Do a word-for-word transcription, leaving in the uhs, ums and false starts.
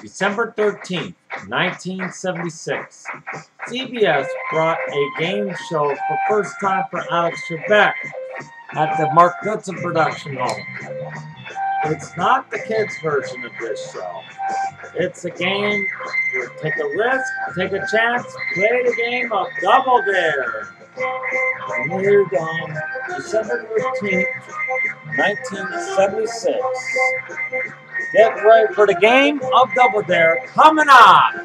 December thirteenth, nineteen seventy-six, C B S brought a game show for first time for Alex Trebek at the Mark Goodson production home. It's not the kids' version of this show. It's a game where take a risk, take a chance, play the game of Double Dare. And here you go, December thirteenth, nineteen seventy-six. Get ready for the game of Double Dare coming on!